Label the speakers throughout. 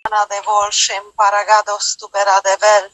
Speaker 1: de volșem paragados tuperadevel.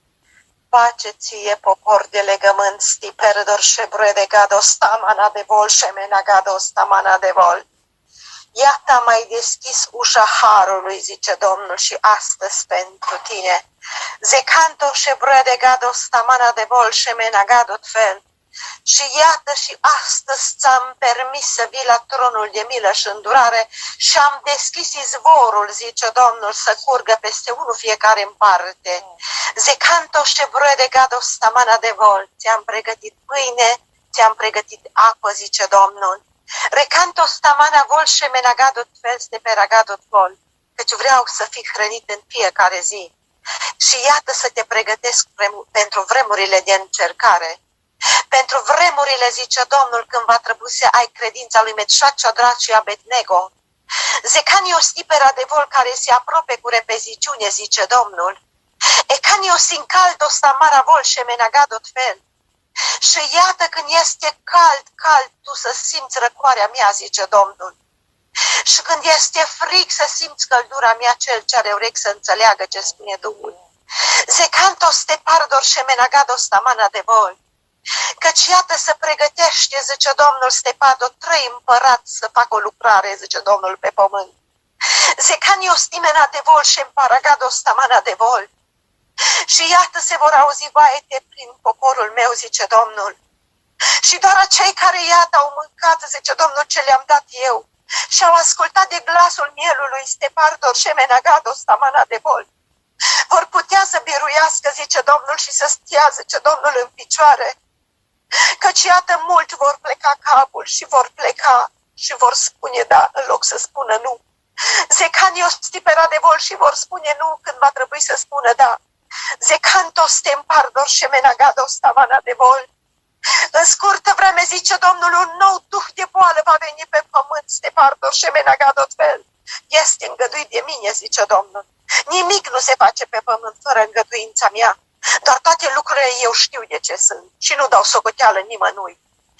Speaker 1: Pace ție, popor de legământ, stiperdor și bredegados tamana de volșem enagados tamana de vol. Iată am mai deschis ușa harului, zice Domnul, și astăzi pentru tine. Zecanto și bredegados tamana de volșem enagadot fel. Și iată și astăzi ți-am permis să vii la tronul de milă și îndurare și am deschis izvorul, zice Domnul, să curgă peste unul fiecare în parte. Zecanto și bredegados tamana de vol. Ți-am pregătit pâine, ți-am pregătit apă, zice Domnul. Recantos tamana vol și menagadot fel ste peragadot vol. Căci vreau să fii hrănit în fiecare zi. Și iată să te pregătesc pentru vremurile de încercare. Pentru vremurile, zice Domnul, când va trebui să ai credința lui Meșac, Șadrak și Abednego. Zecanios tipera de vol care se apropie cu repeziciune, zice Domnul. Ecanios in caldos tamara vol și menagadot fel. Și iată când este cald, tu să simți răcoarea mea, zice Domnul. Și când este frig să simți căldura mea, cel ce are urechi să înțeleagă ce spune Duhul. Zecantos te pardor și menagados tamana de vol. Căci iată să pregătește, zice Domnul, Stepado, 3 împărați să facă o lucrare, zice Domnul, pe pământ. Zecanios timena de vol și împaragados tamana de vol. Și iată se vor auzi vaete prin poporul meu, zice Domnul. Și doar acei care iată au mâncat, zice Domnul, ce le-am dat eu. Și au ascultat de glasul mielului, Stepardor și menagados tamana de vol. Vor putea să biruiască, zice Domnul, și să stea, zice Domnul, în picioare. Căci iată mulți vor pleca capul și vor pleca și vor spune da în loc să spună nu. Zecanios tipera de vol și vor spune nu când va trebui să spună da. Zecantos tempardor și menagados tamana de vol. În scurtă vreme, zice Domnul, un nou duh de boală va veni pe pământ, Stepardor și menagadot fel. Este îngăduit de mine, zice Domnul. Nimic nu se face pe pământ fără îngăduința mea. Doar toate lucrurile eu știu de ce sunt și nu dau socoteală nimănui.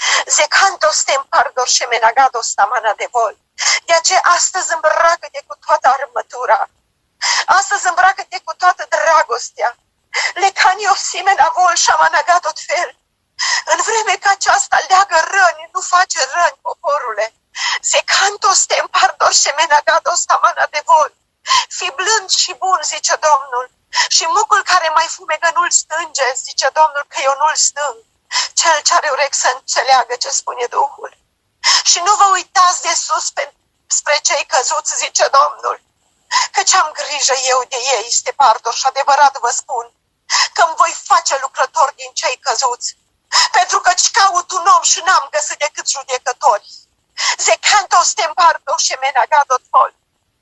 Speaker 1: Zecantos tempardor și menagados tamana de vol. De aceea astăzi îmbracă-te cu toată armătura. Astăzi îmbracă-te cu toată dragostea. Lecanios simena vol și amanagatot fel. În vreme că aceasta leagă răni, nu face răni, poporule. Zecantos tempardor și menagados tamana de vol. Fii blând și bun, zice Domnul. Și mucul care mai fumegă nu-l stânge, zice Domnul, că eu nu-l stâng. Cel ce are urechi să înțeleagă ce spune Duhul. Și nu vă uitați de sus spre cei căzuți, zice Domnul. Căci am grijă eu de ei, Stepardor, și adevărat vă spun că îmi voi face lucrători din cei căzuți. Pentru că-ți caut un om și n-am găsit decât judecători. Zecantos tempardor și menagadot vol.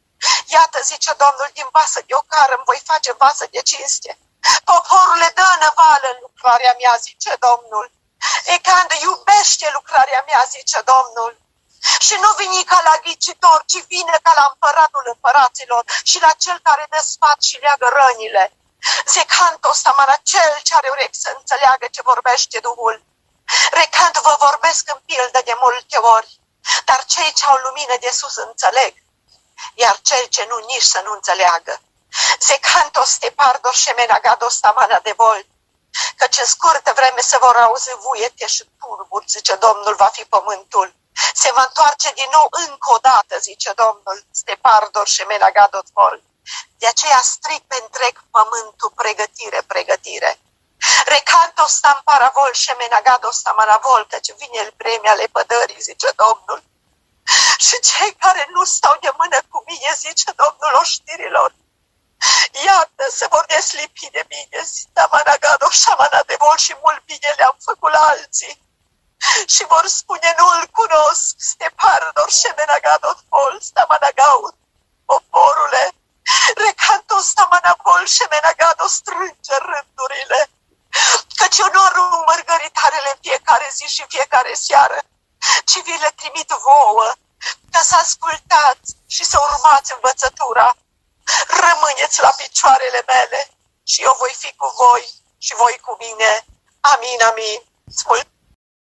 Speaker 1: Iată, zice Domnul, din vasă de ocară îmi voi face vasă de cinste. Poporule, dă năvală în lucrarea mea, zice Domnul. Ecandă, iubește lucrarea mea, zice Domnul. Și nu vini ca la ghicitor, ci vine ca la împăratul împăraților și la cel care dă sfat și leagă rănile. Zecantos tamana, cel ce are urechi să înțeleagă ce vorbește Duhul. Recant vă vorbesc în pildă de multe ori, dar cei ce au lumină de sus înțeleg, iar cel ce nu nici să nu înțeleagă. Zecantos te pardor și menagados tamana de vol. Căci în scurtă vreme se vor auzi vuiete și turburi, zice Domnul, va fi pământul. Se va întoarce din nou încă o dată, zice Domnul, Stepardor și menagadot vol. De aceea stric pe întreg pământul, pregătire, pregătire. Recantos tamparavol și menagados tamanavol, căci vine vremea lepădării, zice Domnul. Și cei care nu stau de mână cu mine, zice Domnul oștirilor, iată se vor deslipi de mine, tamanagados și amanadevol, și mult bine le-am făcut la alții. Și vor spune nu-l cunosc, Stepardor și menagadot vol, stamanagaut, poporule. Recantos tamanavol și menagados strânge rândurile. Căci eu nu arunc mărgăritarele în fiecare zi și fiecare seară, ci vi le trimit vouă, ca să ascultați și să urmați învățătura. Rămâneți la picioarele mele și eu voi fi cu voi și voi cu mine. Amin, amin.